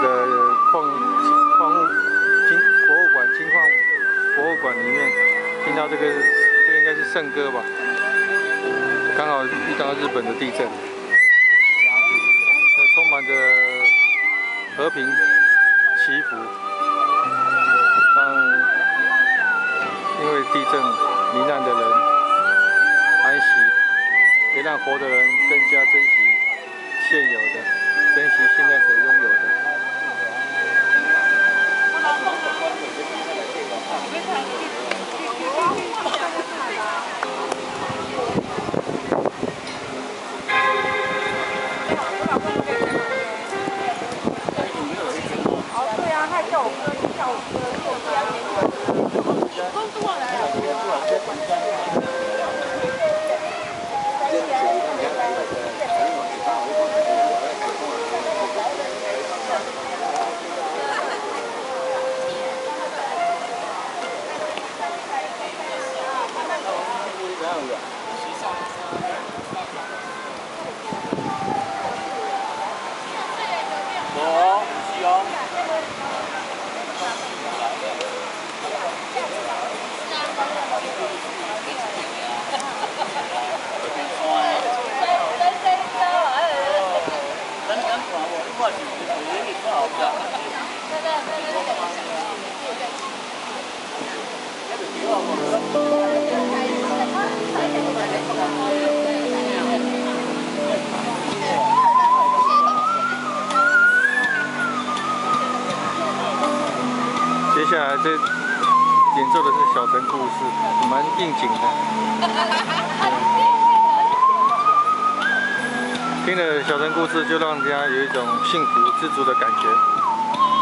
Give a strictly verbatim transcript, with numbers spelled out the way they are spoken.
个矿矿物金博物馆金矿博物馆里面，听到这个这个应该是圣歌吧，刚好遇到日本的地震，充满着和平祈福，让因为地震罹难的人安息，也让活的人更加珍惜现有的，珍惜现在所拥有的。接下来这演奏的是小城故事，蛮应景的。听了小城故事，就让人家有一种幸福知足的感觉。